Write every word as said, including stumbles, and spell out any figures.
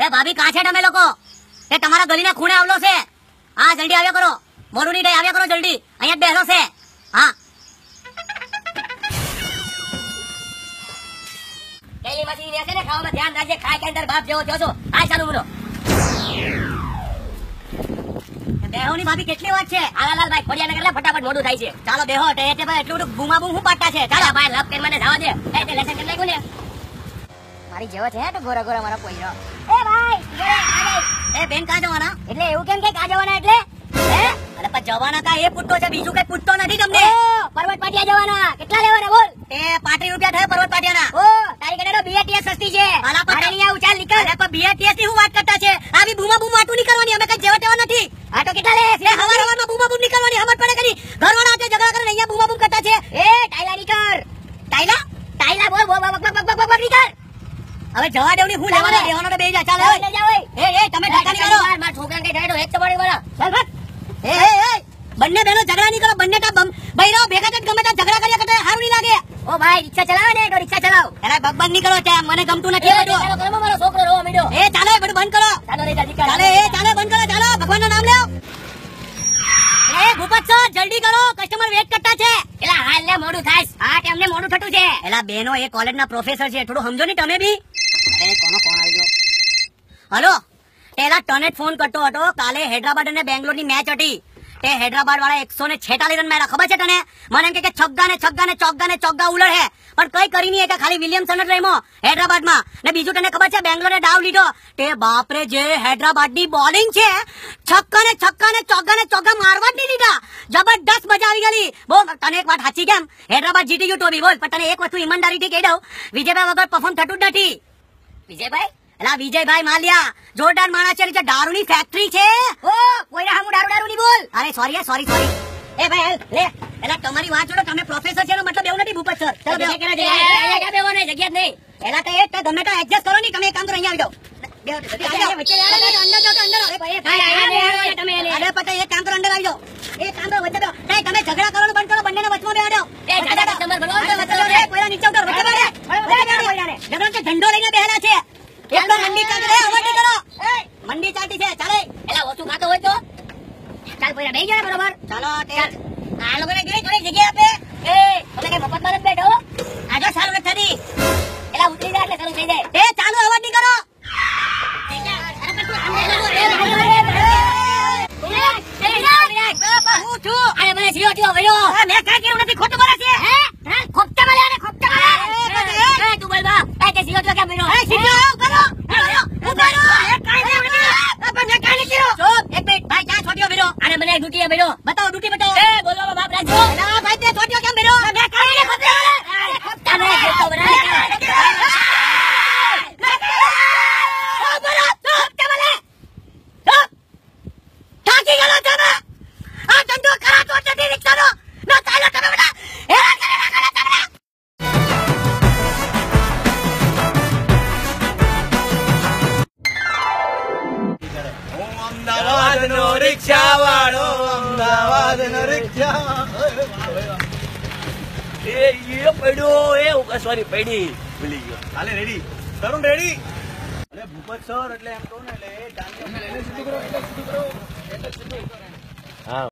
એ ભાભી કાં છે તમે લોકો? એ તમારા ગલીના ખૂણે આવલો છે. હા જલ્દી આવ્યા કરો, મોડું નહીં થાય, આવ્યા કરો જલ્દી, અહીંયા જ બેસો છે. હા પેલી મછી ને છે ને ખાવામાં ધ્યાન રાખજે, ખાય કે અંદર બાપ જેવો થયો છો. હા ચાલુ બોલો. બેહોની ભાભી કેટલી વાત છે? આલાલાલ ભાઈ ખોડિયાને એટલે ફટાફટ મોડું થાય છે. ચાલો બેહો. એટલે ભાઈ એટલું બધું બૂમા બૂમ હું પાડતા છે. ચાલો ભાઈ લપ કરીને મને જવા દે. એ તે લેસન કરી નાખ્યું ને મારી જેવો છે તો ગોરા ગોરા મારા પોઈરો. એ ભાઈ એ બેન કાં જવાના? એટલે એવું કેમ કે કાં જવાના એટલે? હે અરે પણ જવાના કા એ પૂછતો છે, બીજું કઈ પૂછતો નથી તમને. પર્વત પાટિયા જવાના. કેટલા લેવાના બોલ? એ પાંત્રીસ રૂપિયા થાય પર્વત પાટિયાના. ઓ તારી કને તો બીએટીએસ સસ્તી છે. આલા પાટિયા આવું ચાલ નીકળ. અરે પણ બીએટીએસ ની હું વાત કરતા છે? આવી બૂમા બૂમ વાટું નીકળવાની, અમે કઈ જેવા તેવા નથી. આ તો કેટલા લે? એ હવાર હવારમાં બૂમા બૂમ નીકળવાની હમત પડે કરી. ઘરવાળા તે ઝઘડા કરે અહીંયા બૂમા બૂમ કરતા છે. એ ટાઈલા નીકળ. ટાઈલા ટાઈલા બોલ બોલ બક બક બક બક નીકળ. હવે જવા દેવની હું લેવાનો દેવાનો તો બે જા. ચાલ હવે લઈ જાવ. એ એ તમે ઢાકા નીકળો. માર છોકરાને કઈ થાય તો એક તો પડી બોલો. ચાલ ભાગ. એ એ એ બંને બેનો ઝઘડા નહીં કરો. બંને તા બૈરો ભેગા જ ગમે તા ઝઘડા કર્યા કરતા હારું નહીં લાગે. ઓ ભાઈ રિક્ષા ચલાવે ને તો રિક્ષા ચલાવ. અરે બકબક નહીં કરો, ત્યાં મને ગમતું નથી બધું. ચાલો કરો મારો છોકરો રોવા માંડ્યો. એ ચાલો એ બધું બંધ કરો. ચાલો રે જલ્દી ચાલે. એ ચાલો બંધ કરો. ચાલો ભગવાનનું નામ લ્યો. એ ભૂપત સર જલ્દી કરો, કસ્ટમર વેટ કરતા છે. એલા હાલ લે મોડું થાય. હા તેમને મોડું થતું છે. એલા બેનો એ કોલેજના પ્રોફેસર છે, થોડું સમજો ને તમે બી. અરે કોનો ફોન આવ્યો? હલો પેલા તને જ ફોન કરતો હતો. કાલે હૈદરાબાદ અને બેંગ્લોર ની મેચ હતી. તે હૈદરાબાદ વાળા એકસો ને છેતાલીસ રન માર્યા, ખબર છે તને? મને એમ કે છગ્ગા ને છગ્ગા ને ચોગ્ગા ને ચોગ્ગા ઉલળ હે, પણ કઈ કરી નહીં કે ખાલી વિલિયમસન જ રમ્યો હૈદરાબાદ માં. ને બીજું તને ખબર છે બેંગ્લોરે ડાવ લીધો. તે બાપરે જે હૈદરાબાદ ની બોલિંગ છે, છક્કા ને છક્કા ને ચોગ્ગા ને ચોગ્ગા મારવા જ નહીં દીધા. જબરદસ્ત મજા આવી ગઈ. બોલ તને એક વાત સાચી કેમ? હૈદરાબાદ જીતી ગયું તો બી બોલ, પણ તને એક વસ્તુ ઈમાનદારીથી કહી દઉં, વિજયભાઈ વગર પરફોર્મ થતું જ નથી. વિજયભાઈ એલા વિજયભાઈ માલ્યા જોરદાર માણસ છે, દારૂની ફેક્ટરી છે. ઓ કોઈના હામું દારૂ દારૂ ની બોલ. અરે સોરી સોરી સોરી. એ ભાઈ લે એલા તમારી વાત જોડો, તમે પ્રોફેસર છે એનો મતલબ એવું નથી ભૂપત સર. ચલો બેહો. અહીંયા ક્યાં બેહવાની જગ્યા જ નહીં. એલા તો એ તો ગમે તો એડજસ્ટ કરો ની. તમે એક કામ કરો અહીંયા આવી જાઓ. બેહો વચ્ચે અંદર જાઓ તો અંદર. અરે ભાઈ તમે અરે પતા એક કામ કરો અંદર આવી જાઓ. એક કામ કરો વચ્ચે બેહો. નહીં તમે ઝઘડા કરવાનું બંધ કરો, બંનેને વચમાં બેહો જાઓ. એ ઝઘડા કસ્ટમર બનો. એ કોઈના નીચે ઉતર વચ્ચે બેહો. ઝઘડા કે ઝંડો લઈને બેહેલા છે. એકદમ મંડી ચાટી રે, અવાજ નહીં કરો. મંડી ચાટી છે. ચાલે એલા ઓછું ખાતો હોય તો ચાલ કોઈના બેહી જાય બરોબર. ચાલો ચાલ આ લોકોને જોઈ થોડી જગ્યા આપે. એ તમે કે મફતમાં જ બેઠો. આજો સારું નથી થતી. એલા ઉતરી જાય એટલે ચાલુ થઈ જાય. એ ચાલુ અવાજ નહીં કરો. હું છું. અરે મને જીઓ જીઓ ભર્યો. મેં કઈ કેવું નથી, ખોટું બોલે છે. હે હે ખોટા બોલે ને ખોટા બોલે. એ તું બોલ બા. એ તે જીઓ જીઓ કેમ ભર્યો? એ જીઓ કરો. હું કરો. એ કાઈ નહીં નથી. આપણે મેં કાઈ નહીં કર્યો. ચૂપ એક મિનિટ ભાઈ, ક્યાં છોટીઓ ભર્યો? અરે મને ડૂટી ભર્યો. બતાવો ડૂટી બતાવો. એ બોલવા બાપ રાખજો. ના ભાઈ તે છોટીઓ કેમ ભર્યો? મેં કાઈ નહીં ખોટા બોલે. ખોટા બોલે ખોટા બોલે. થાકી ગયો તમે. આ ધંધો કરાતો નથી રિક્ષાનો. ના ચાલો તમે બધા હેરાન કરી નાખો તમને. અમદાવાદનો રિક્ષા વાળો, અમદાવાદનો રિક્ષા. એ એ પડ્યો. એ સોરી પડી ભૂલી ગયો. હાલે રેડી તરુણ રેડી. અરે ભૂપત સર એટલે એમ કહું ને એટલે એ ડાન્સ લઈને સીધું કરો એટલે સીધું કરો એટલે સીધું. હા